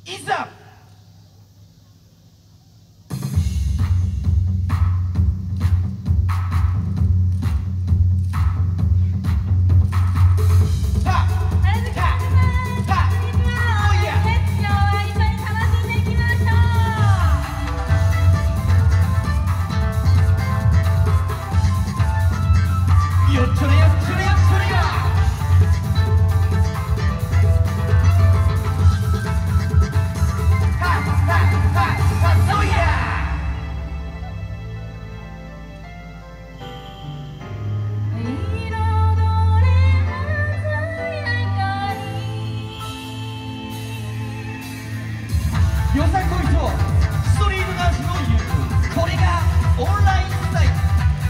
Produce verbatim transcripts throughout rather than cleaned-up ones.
いざよさこいとストリートダンスの融合、これがオンラインスタイル。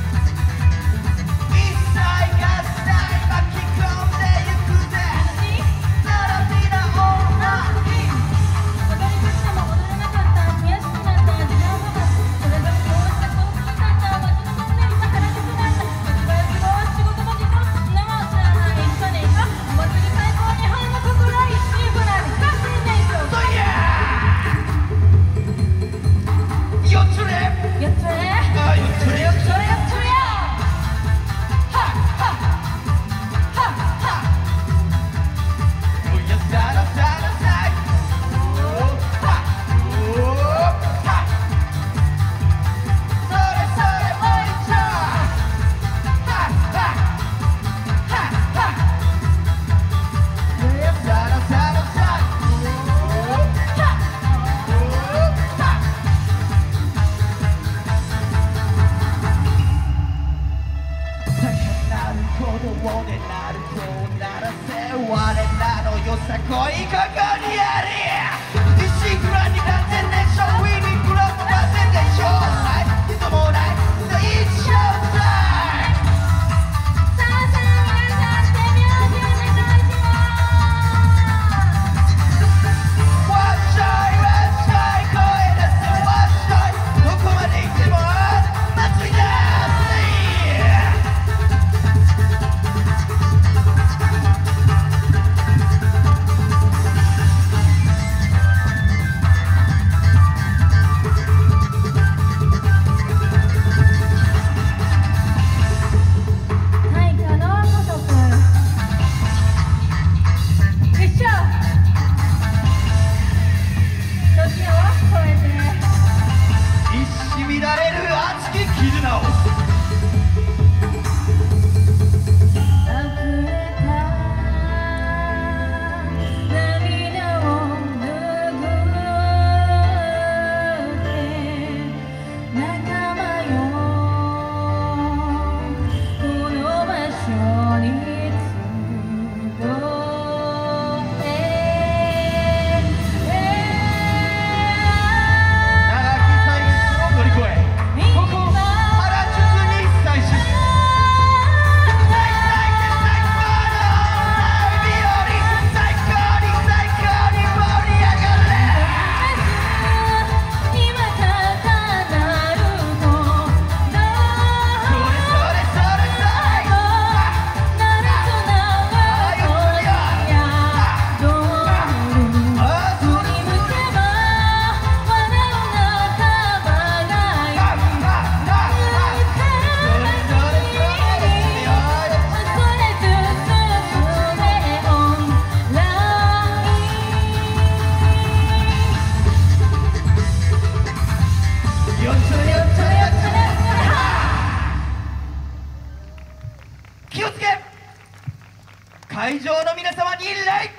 一切合切巻き込んでゆくぜ。ナラティナオンライン。 踊りたくても踊れなかった、悔しくなった時間もそれぞれこうした高級だった街のトンネルが原宿なんだ。職場や希望仕事も時間そんなもん知らない。行くかねえかお祭り最高日本の心一周ぐらいか新年賞そういやよっつれよっつれあよっつれよっつれそれよっつれよはっはっはっはっおやさらさらさいおはっおはっそれそれもう一丁はっはっはっはっおやさらさらさいおはっおはっなるほどでなるとならせ我らのよさこいここにあり一心不乱に完全燃焼ウィニングロック完全燃焼ないいつもない一生タイムさあさあ皆さん手拍子お願いしますわっしょいわっしょい声出せわっしょいどこまで行っても祭りだはい可能こそく一緒時を超えて一糸乱れる熱き絆を溢れた涙を拭って仲間よこの場所に集って長き歳月を乗り越えここ原宿に再出最最で最高のライブより最高に最高に盛り上がれ今からなるとどそれそれそれそれなるとなるとやどるあそれ振り向けば笑う仲間がいるはっはっはっはそれそれそれですよそれずつすべオンラインよっつれよっつれよっつれ気をつけ会場の皆様に礼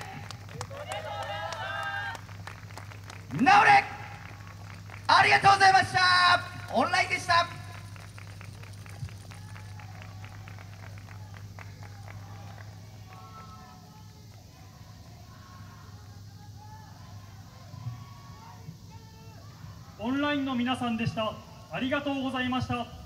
なおれありがとうございましたオンラインでしたオンラインの皆さんでした。ありがとうございました。